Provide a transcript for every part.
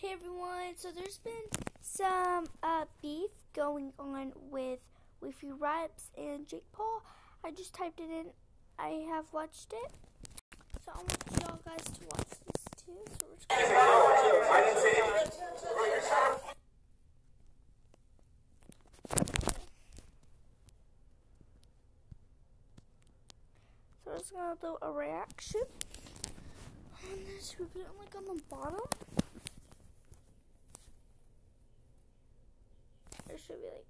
Hey everyone, so there's been some beef going on with Woofy Raps and Jake Paul. I just typed it in. I have watched it. So I want y'all guys to watch this too. So we're just gonna do a reaction on this. We're put it like on the bottom. There should be like,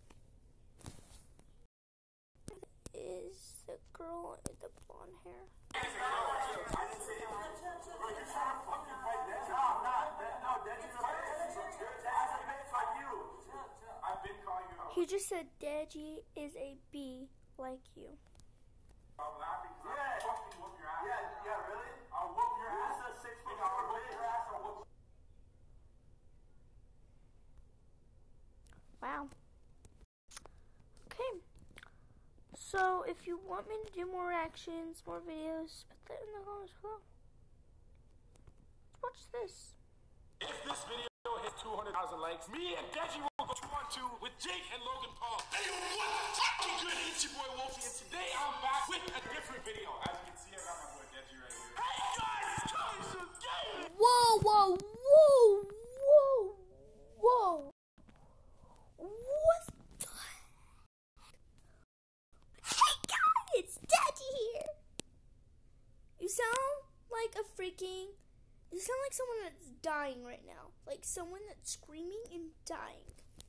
is the girl with the blonde hair? He just said Deji is a B like you. Yeah, really? I'll whoop your ass. That's a 6 foot I'll whoop your ass. I'll whoop. Wow. Okay. So if you want me to do more reactions, more videos, put that in the comments below. Watch this. If this video hits 200,000 likes, me and Deji will go 2-on-2 with Jake and Logan Paul. Hey, what's fucking good? It's your boy Wolfie, and today I'm back with a different video. As you can see, I got my boy Deji right here. Hey guys, it's coming soon. Whoa, whoa, whoa, whoa, whoa. What the heck? Hey guys, it's Deji here. You sound like a freaking... You sound like someone that's dying right now. Like someone that's screaming and dying.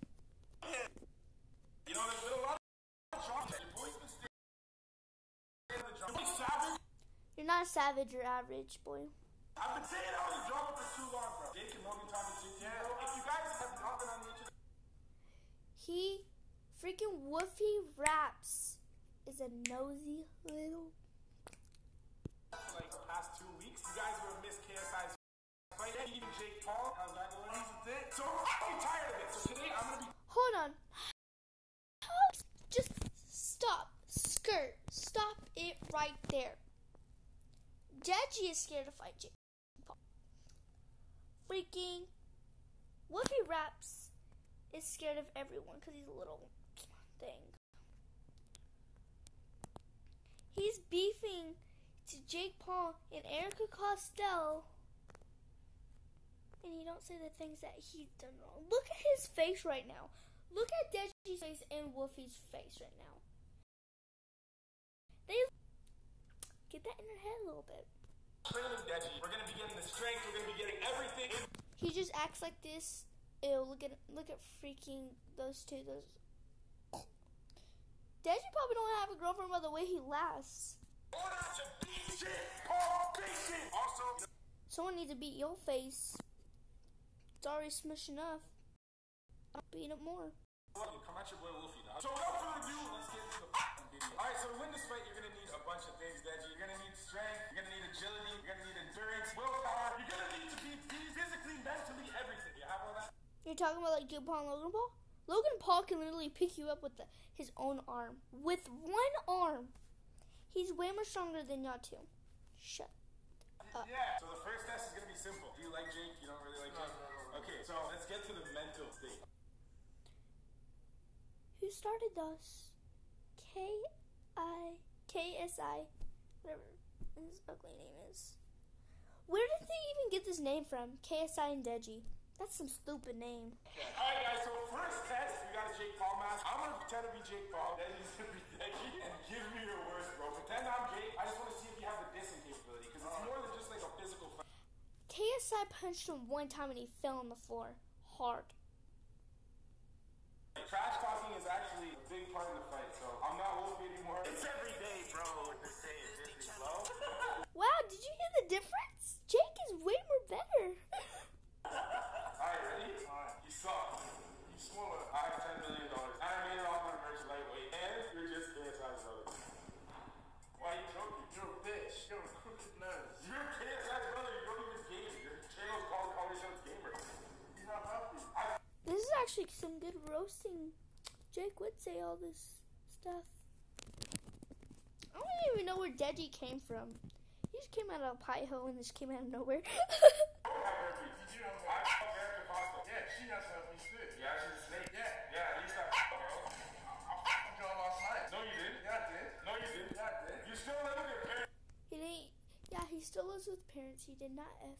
You know, there's been a lot of drama. Your boy's been staying in the drama. You're savage. You're not a savage, you're average, boy. I've been saying I was a drama for too long, bro. Jake and Logan talking to you. If you guys have not been on the internet, He freaking Woofy Raps is a nosy little... for like the past 2 weeks, you guys were Miss KSI's fight. Even Jake Paul, how's that going? He's a dick. So I'm fucking tired of it. So today I'm gonna be... Hold on. Just stop. Skirt. Stop it right there. Deji is scared to fight Jake Paul. Freaking Woofy Raps is scared of everyone because he's a little thing. He's beefing to Jake Paul and Erica Costello, and he don't say the things that he's done wrong. Look at his face right now. Look at Deji's face and Woofy's face right now. They get that in their head a little bit. training Deji. We're gonna be getting the strength. We're gonna be getting everything. He just acts like this. Ew, look at freaking those two. Deji probably don't have a girlfriend by the way he laughs. Order to beat Jake Paul Basic. Also, Someone needs to beat your face. It's already smushed enough. I'll beat it more. come at your boy Wolfie, dog. So without further ado, let's get into the video. Alright, so to win this fight, you're gonna need a bunch of things, Deji. You're gonna need strength, you're gonna need agility, you're gonna need endurance, willpower, you're gonna need to be physically, mentally, everything. You have all that? You're talking about like Jake Paul and Logan Paul? Logan Paul can literally pick you up with his own arm. With one arm. He's way more stronger than y'all two. Shut up. Yeah, so the first test is gonna be simple. Do you like Jake? You don't really like Jake? Okay, so let's get to the mental state. Who started those? KSI, whatever his ugly name is. Where did they even get this name from? KSI and Deji. That's some stupid name. Alright guys, so first test, we got a Jake Paul mask. I'm gonna pretend to be Jake Paul, Deji's gonna be Deji, and give me your worst, bro. Pretend I'm Jake. I just wanna see if you have the dissing capability, because it's more than just like a physical fight. KSI punched him one time and he fell on the floor. Hard. Trash talking is actually a big part of the fight, so I'm not Wolfie anymore. It's every day, bro. This day is slow. Wow, did you hear the difference? Jake is way more better. Alright, ready? Alright. You suck. You swallow. I have $10 million. And I made it off my merch lightweight. And you're just KSI's brother. Why are you joking? You're a bitch. You're a crooked nose. You're KSI's brother. You don't even game. Your channel's called Call Yourself Gamer. He's not happy. This is actually some good roasting. Jake would say all this stuff. I don't even know where Deji came from. He just came out of a pie hole and just came out of nowhere. Did you have still lives with parents. He did not have,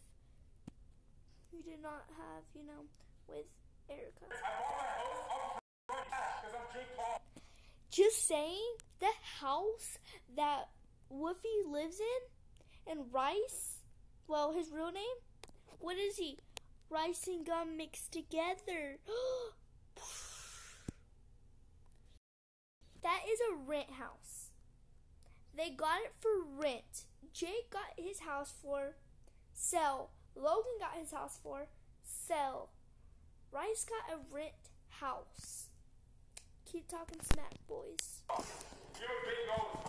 with Erica. I bought my house up because I'm Jake Paul. Just saying, the house that Woofy lives in, and Rice, well, his real name, what is he? Rice and gum mixed together. That is a rent house. They got it for rent. Jake got his house for sell. Logan got his house for sell. Rice got a rent house. Keep talking smack, boys. You're a big nose.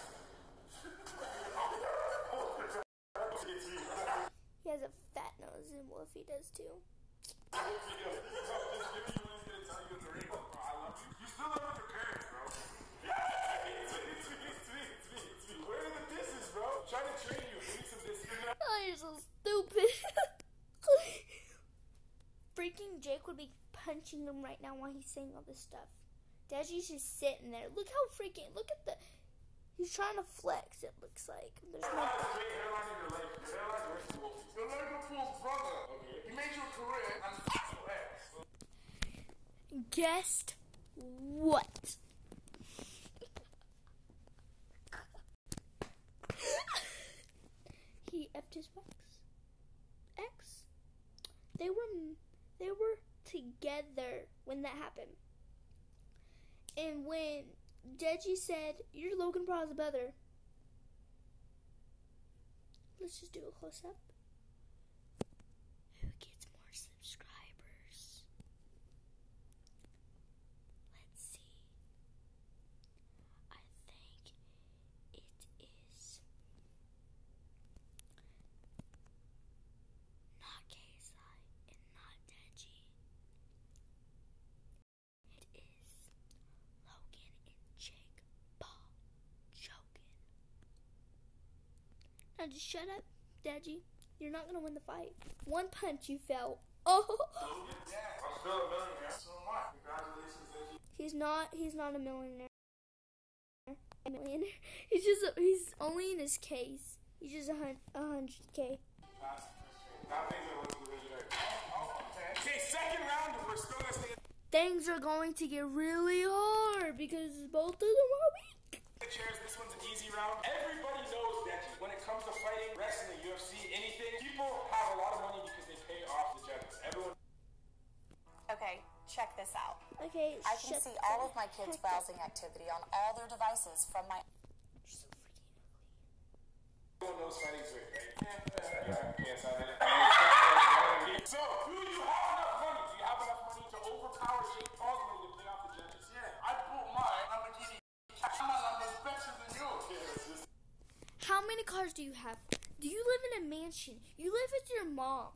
He has a fat nose, and Woofy does too. I love you. You still live with your parents, bro. It's me. Where are the disses, bro? I'm trying to train you. We need some disses. Oh, you're so stupid. Freaking Jake would be punching him right now while he's saying all this stuff. Deji's just sitting there. Look at the, he's trying to flex, it looks like. There's no hairline in your leg. Your hairline is Wolf. You're Liverpool's brother. Okay. You made your career and your ass. Guess what? He effed his ex. They were together when that happened. And when Deji said, "You're Logan Paul's brother," let's just do a close up. Who gets more subscribers? Let's see. I think it is not KSI and not Deji. It is Logan and Jake Paul joking. Now just shut up, Deji. You're not gonna win the fight. One punch, you fell. Oh. Yeah, I'm still a millionaire. So am I. Congratulations, Deji. He's not a millionaire. He's only in his case. He's just 100K. Okay, second round, we're still gonna stay. Things are going to get really hard because both of them are weak. Chairs, this one's an easy round. Everybody knows that when it comes to fighting, wrestling, UFC, anything, people have a lot of money because they pay off the judges. Everyone. Okay, check this out. Okay, I can see all of my kids' browsing activity on all their devices from my... You're so freaking ugly. Everyone knows fighting's rigged, right? Yes, I did. So, do you have enough money? Do you have enough money to overpower Jake Paul's money to pay off the judges? Yeah, I bought mine. Lamborghini. My Lamborghini's better than yours. How many cars do you have? Do you live in a mansion? You live with your mom.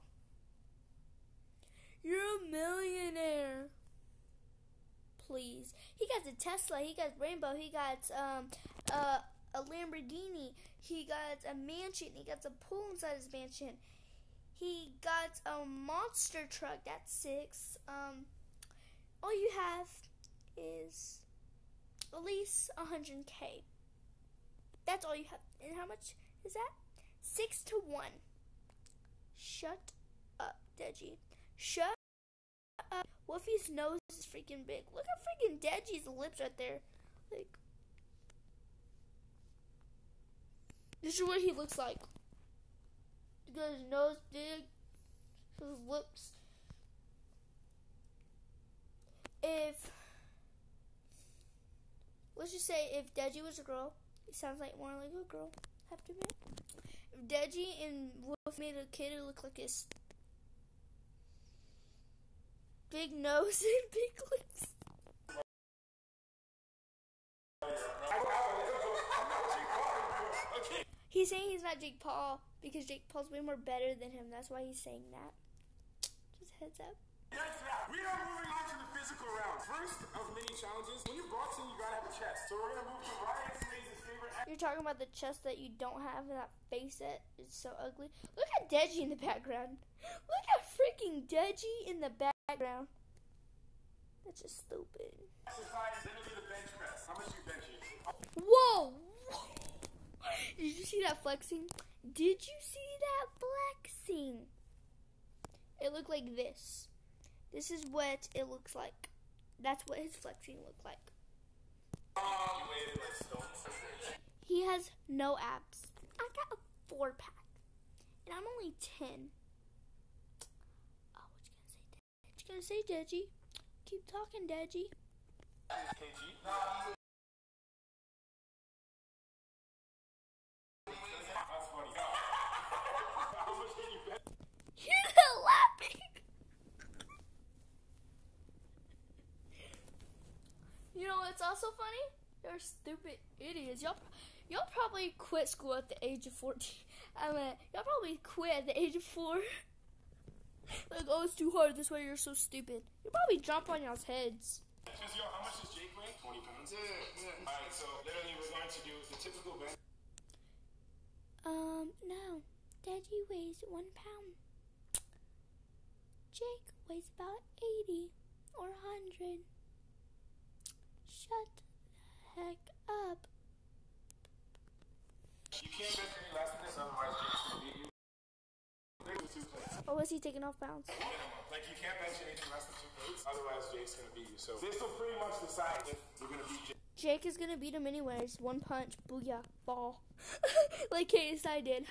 You're a millionaire. Please. He got a Tesla. He got Rainbow. He got a Lamborghini. He got a mansion. He got a pool inside his mansion. He got a monster truck. That's 6. All you have is at least 100K. That's all you have. And how much is that? 6-1. Shut up, Deji. Shut up. Woofy's nose is freaking big. Look at freaking Deji's lips right there. Like, this is what he looks like. He got his nose big, his lips. Let's just say if Deji was a girl, it sounds like more like a girl. Have to admit. If Deji and Wolf made a kid, it looked like his big nose and big lips. He's saying he's not Jake Paul because Jake Paul's way more better than him. That's why he's saying that. Just heads up. We are moving on to the physical round. First of many challenges. When you're boxing, you gotta have a chest. So we're gonna move to Ryan Slay's favorite. You're talking about the chest that you don't have and that face that is so ugly. Look at Deji in the background. Look at freaking Deji in the background. That's just stupid. Exercise, then it'll be the bench press. How much you benching? Whoa! Did you see that flexing? Did you see that flexing? It looked like this. This is what it looks like. That's what his flexing looked like. He has no abs. I got a 4-pack. And I'm only 10. Oh, what you gonna say, Deji? Keep talking, Deji. KG? That's funny. How much can you bet? You're not laughing. You know what's also funny? You're stupid idiots. Y'all probably quit school at the age of 14. I mean, y'all probably quit at the age of 4. Like, oh, it's too hard. This way you're so stupid. You probably jump on y'all's heads. Yo, how much does Jake weigh? 20 pounds. Yeah. Alright, so literally we're going to do the typical bench. No. Daddy weighs 1 pound. Jake weighs about 80 or 100. Shut the heck up. You can't bench any less than this, otherwise Jake's gonna beat you. There's 2 plates. Or was he taking off pounds? Like, you can't bench anything less than 2 plates, otherwise Jake's gonna beat you. So this will pretty much decide if you're gonna beat Jake. Jake is gonna beat him anyways. 1 punch, booyah, ball. Like KSI did.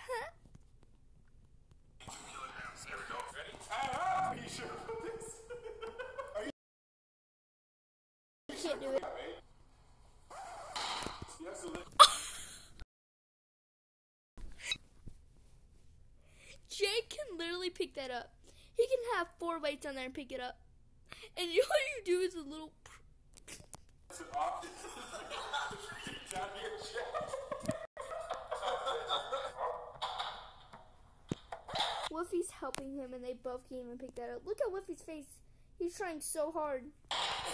There we go. Ready? Are you sure about this? You can't do it. Yes, Jake can literally pick that up. He can have 4 weights on there and pick it up. And all you do is a little... It's an option. Down here, Woofy's helping him and they both can't even pick that up. Look at Woofy's face. He's trying so hard. We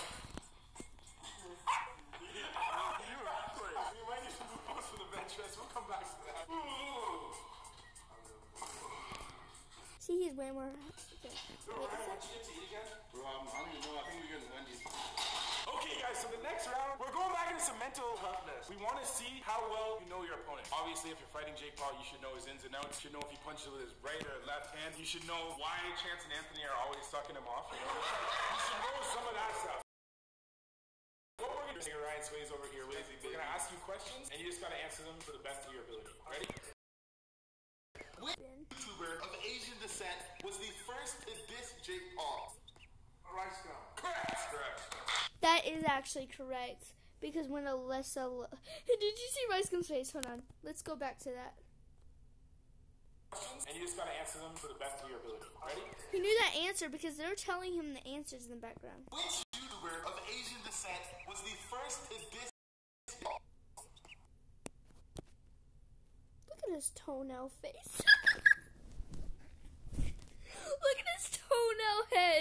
might need to move on for the bench press. We'll come back to that. See, he's way more... Okay. Okay, guys, so the next round, we're going back into some mental toughness. We want to see how well you know your opponent. Obviously, if you're fighting Jake Paul, you should know his ins and outs. You should know if he punches with his right or left hand. You should know why Chance and Anthony are always sucking him off. You should know some of that stuff. What we're going to do, Ryan Swayze over here, we're going to ask you questions, and you just got to answer them to the best of your ability. Ready? Which YouTuber of Asian descent was the first to diss Jake Paul? Rice Gum. Correct. That is actually correct. Because when Alyssa... Did you see Rice Gum's face? Hold on. Let's go back to that. And you just got to answer them to the best of your ability. Ready? He knew that answer because they're telling him the answers in the background. Which YouTuber of Asian descent was the first to diss Paul? Look at his toenail face. Look at his toenail head.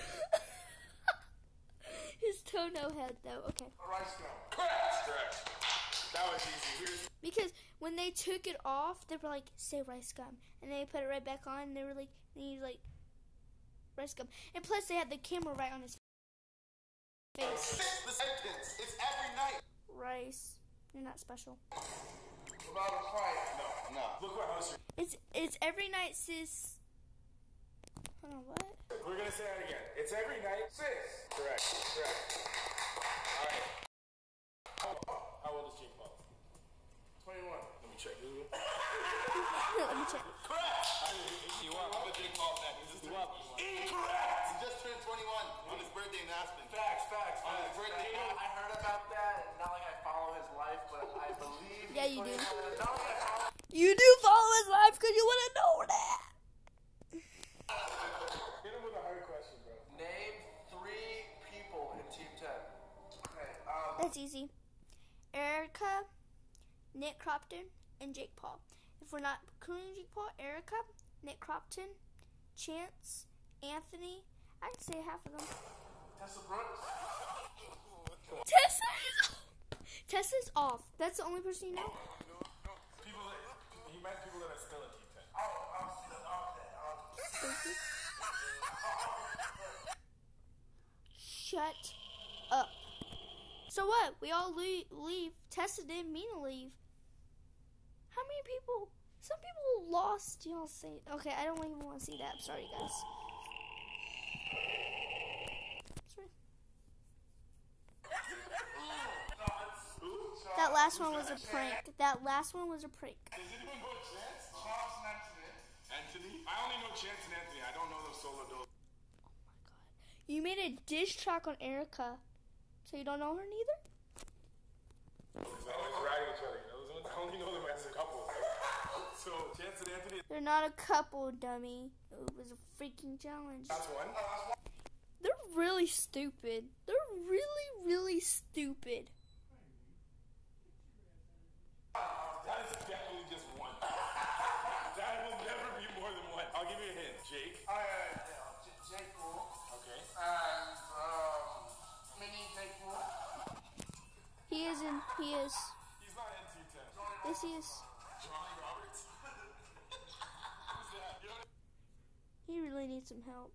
His toenail head, though. Okay. Rice Gum. Correct. That was easy. Because when they took it off, they were like, say Rice Gum. And they put it right back on, and they were like, Rice Gum. And plus, they had the camera right on his face. The sentence. It's every night. Rice. You're not special. About a fight. No. Look what house you're... It's every night, sis. Hold on, what? We're going to say that again. It's every night, sis. Correct. All right. How old is Jake Paul? 21. Let me check. Let me check. Correct. You are on the Jake Paul fan. Incorrect. He just turned 21 on his birthday in Aspen. Facts. On his birthday. I heard about that. Not like I follow his life, but I believe. Yeah, you do. Not like I follow. You do follow his life because you want to know that. Hit him with a hard question, bro. Name 3 people in Team 10. Okay. That's easy. Erica, Nick Cropton, and Jake Paul. If we're not including Jake Paul, Erica, Nick Cropton, Chance, Anthony. I can say half of them. Tessa Brooks. Tessa's off. That's the only person you know? He meant people that are still in Team 10. Shut up. So what? We all leave. Tessa didn't mean to leave. How many people Some people lost. Y'all say, okay, I don't even want to see that. I'm sorry, guys. Sorry. That last one was a prank. That last one was a prank. Does anyone know Chance? Charles and Anthony? I only know Chance and Anthony. I don't know those solo duos. You made a diss track on Erica, so you don't know her neither? We're riding each other. I only know them as a couple. So, Chance and Anthony. They're not a couple, dummy. It was a freaking challenge. That's one. They're really stupid. They're really, really stupid. That is definitely just one. That will never be more than one. I'll give you a hint. Jake. Jake Paul. Okay. And, mini Jake Paul. He is. He's not NT10. Yes, he is. Johnny Roberts. Who's that? You know, He really needs some help.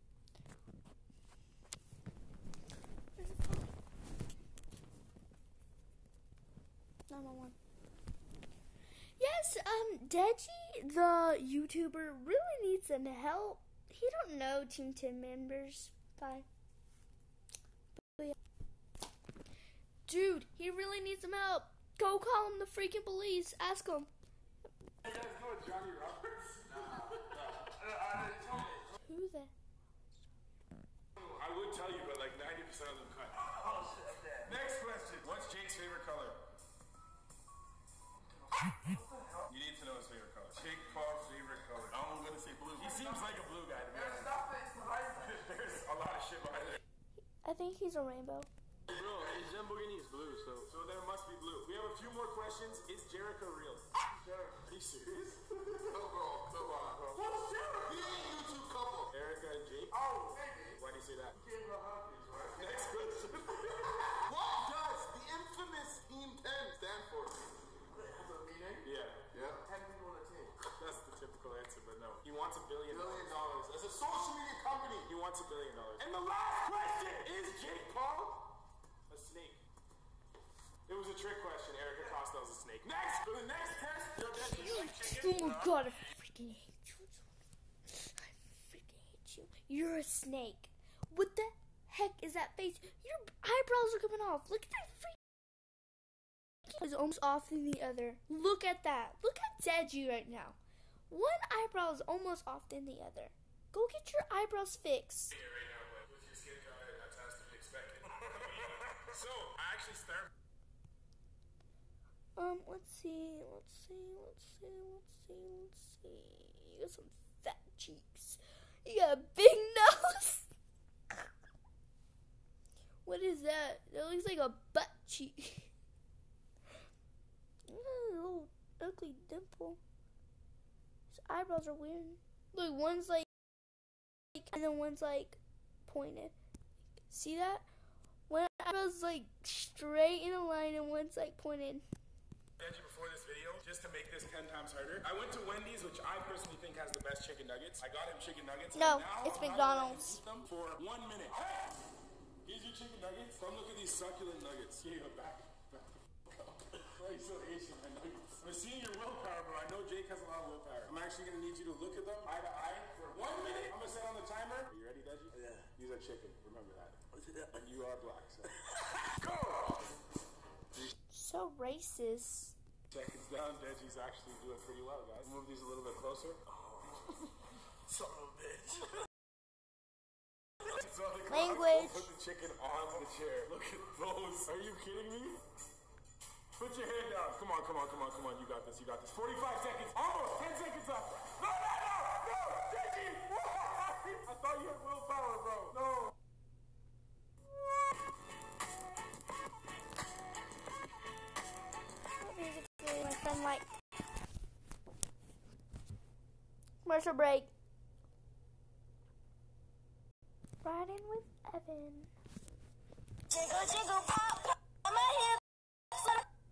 Where's the phone? 911. Yes, Deji, the YouTuber, really needs some help. He don't know Team 10 members. Bye. But yeah. Dude, he really needs some help. Go call him the freaking police. Ask him. you guys know Johnny Roberts? Who the? I would tell you, but like 90% of them cut. Next question. What's Jake's favorite color? You need to know his favorite color. Jake Paul's favorite color. I'm gonna say blue. He seems like a blue guy to me. There's a lot of shit behind there. I think he's a rainbow. Bro, his Lamborghini is blue, so there must be blue. We have a few more questions. Is Jericho real? Are you serious? Come on, bro. What's Jericho? He ain't YouTube couple. Erica and Jake? Oh, maybe. Why do you say that? Give her huggies, right? Next question. What does the infamous Team 10 stand for? Has a meaning? Yeah. 10 people on a team. That's the typical answer, but no. He wants $1 billion. $1 billion. As a social media company. He wants $1 billion. And the last question is Jake Paul a snake? It was a trick question. Erica Costello's a snake. Next! For the next test, yo, Dad, do you like chicken? Oh my god, I freaking hate you. I freaking hate you. You're a snake. What the heck is that face? Your eyebrows are coming off. Look at that freaking. Is almost off than the other. Look at that. Look at Deji right now. One eyebrow is almost off than the other. Go get your eyebrows fixed. Right now, but with your skin color, that's as to be expected. So, I actually started. Let's see. You got some fat cheeks. You got a big nose. What is that? That looks like a butt cheek. A little ugly dimple. His eyebrows are weird. Look, one's like, and then one's like pointed. See that? One eyebrow's like straight in a line and one's like pointed. Before this video, just to make this 10 times harder, I went to Wendy's, which I personally think has the best chicken nuggets. I got him chicken nuggets. No, and now it's I'm McDonald's. gonna eat them for 1 minute. Hey! Here's your chicken nuggets. Come look at these succulent nuggets. Here you go, back. Why are you so Asian, my nuggets? I'm seeing your willpower, bro. I know Jake has a lot of willpower. I'm actually gonna need you to look at them eye to eye for 1 minute. I'm gonna set on the timer. Are you ready, Deji? Yeah. These are chicken. Remember that. And you are black, so. Go! So racist. Seconds down, Deji's actually doing pretty well, guys. Move these a little bit closer. Son of a bitch. So Language. Put the chicken on the chair. Look at those. Are you kidding me? Put your hand down. Come on. You got this. 45 seconds. Almost. 10 seconds up. No, Deji. I thought you had willpower, bro. No. My friend like commercial break. Riding with Evan. Jiggle pop on my hips.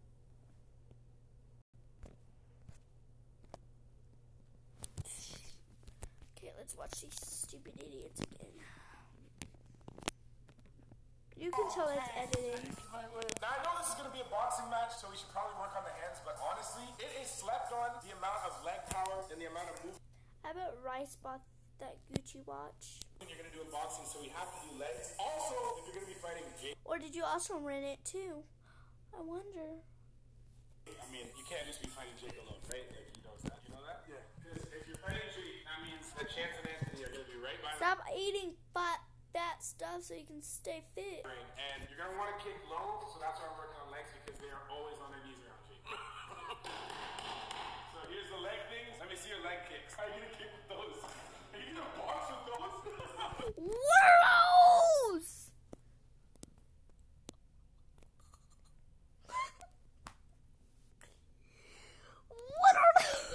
Okay, let's watch these stupid idiots again. You can tell it's editing. Now, I know this is going to be a boxing match, so we should probably work on the hands, but honestly, it is slept on the amount of leg power and the amount of movement. I bet Rice bought that Gucci watch. You're going to do a boxing, so we have to do legs. Also, if you're going to be fighting Jake. Or did you also rent it too? I wonder. I mean, you can't just be fighting Jake alone, right? Like, he knows that. You know that? Yeah. Because if you're fighting Jake, that means that Chance and Anthony are going to be right by Stop eating fat stuff so you can stay fit. And you're going to want to kick low, so that's why I'm working on legs, because they are always on their knees around Jake. So here's the leg things. Let me see your leg kicks. How are you going to kick with those? Are you going to box with those? What are those? What are those?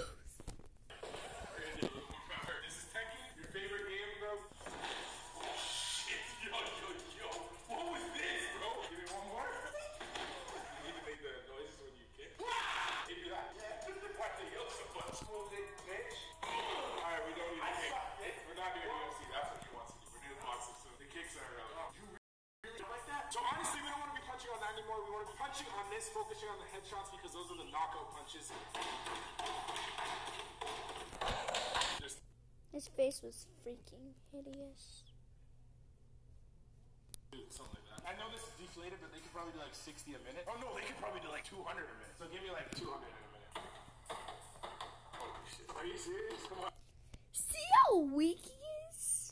This is Tekken, your favorite game, bro? Shit, yo. What was this, bro? Give me one more. You need to make the noises when you kick. Give me that. Why the hell so much? Move it, bitch. Alright, we don't need to kick. We're not doing UFC. That's what you want to do. We're doing boxing, so the kicks are you really don't like that? So honestly, we don't want to be punching on that anymore. We want to be punching on this, focusing on the headshots, because those are the knockout punches. His face was freaking hideous. Something like that. I know this is deflated, but they could probably do like 60 a minute. Oh no, they could probably do like 200 a minute. So give me like 200 in a minute. Holy shit. Are you serious? Come on. See how weak he is?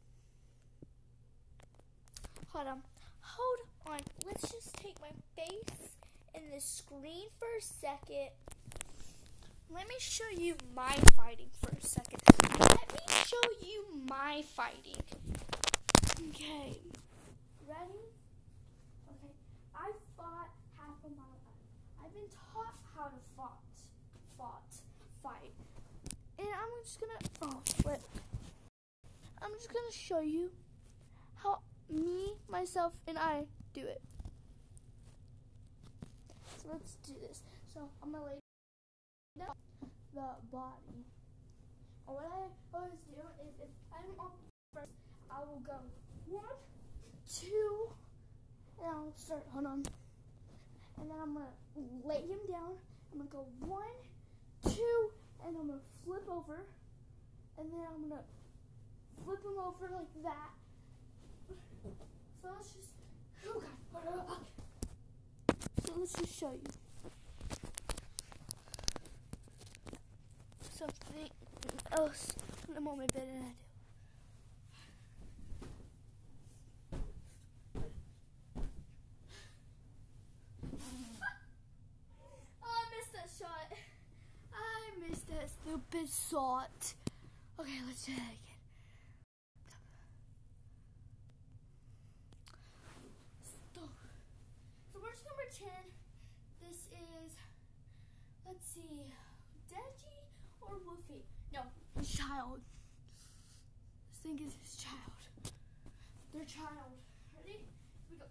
Hold on. Let's just take my face in the screen for a second. Let me show you my fighting for a second. Let me show you my fighting. Okay. Ready? Okay. I fought half of my life. I've been taught how to fight. And I'm just gonna show you how me, myself, and I do it. So let's do this. So I'm gonna lay down the body. And what I always do is if I'm on first, I will go 1, 2, and I'll start, hold on. And then I'm gonna lay him down. I'm gonna go 1, 2, and I'm gonna flip over. And then I'm gonna flip him over like that. So let's just, oh God. So let's just show you. Something else in a moment better than I do. Oh, I missed that shot. I missed that stupid shot. Okay, let's do that again. So where's number 10? This is, let's see, Deji or Woofy? No, his child. This thing is his child. Their child. Ready? Here we go.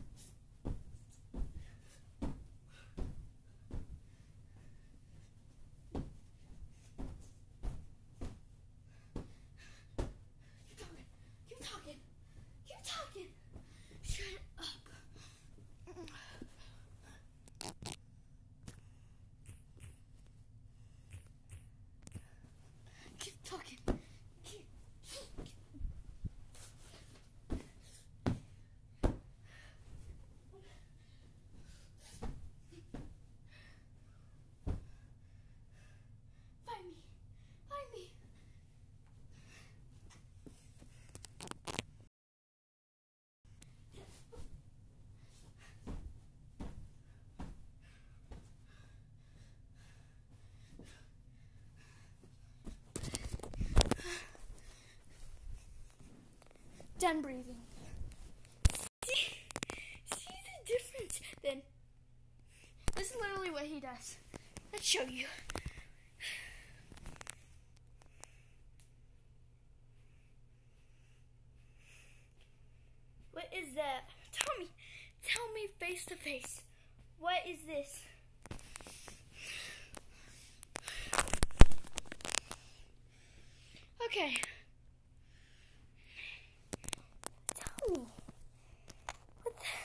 Keep talking. Shut up. Keep talking. Find me. Done breathing. See the difference? Then this is literally what he does. Let's show you. What is that? Tell me face to face. What is this? Okay. Tell me. What the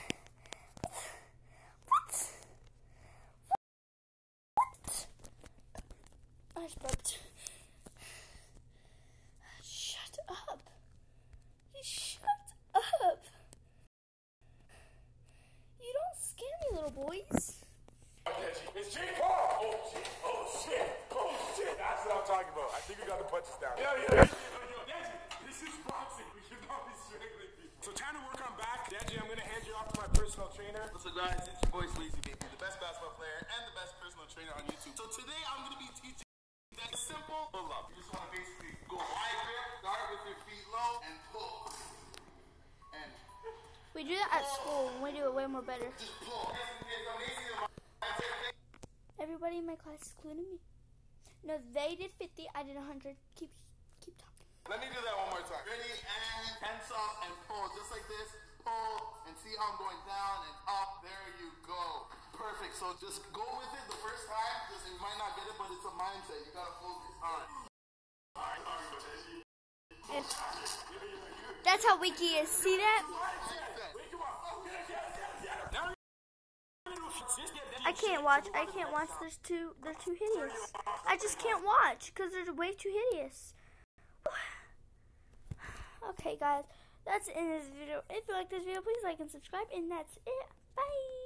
boys. It's Jake Paul! Oh shit, oh shit, oh shit. That's what I'm talking about. I think we got the punches down. Yo, this is boxing. We should not be strangling people. So time to work on back. Deji, I'm gonna hand you off to my personal trainer. What's up, guys? It's your boy Sleazy Baby, the best basketball player and the best personal trainer on YouTube. So today I'm gonna be teaching that simple pull-up. You just wanna basically go wide grip, start with your feet low, and pull. And We do that at school, and we do it way more better. just pull. It's amazing. Everybody in my class, including me. No, they did 50. I did 100. Keep talking. Let me do that one more time. Ready? And hands up and pull. Just like this. Pull. And see how I'm going down and up. There you go. Perfect. So just go with it the first time. Because you might not get it, but it's a mindset. You gotta focus. Alright. That's how weak he is. See that? I can't watch. They're too hideous. I just can't watch because they're way too hideous. Okay, guys. That's the end of this video. If you like this video, please like and subscribe. And that's it. Bye.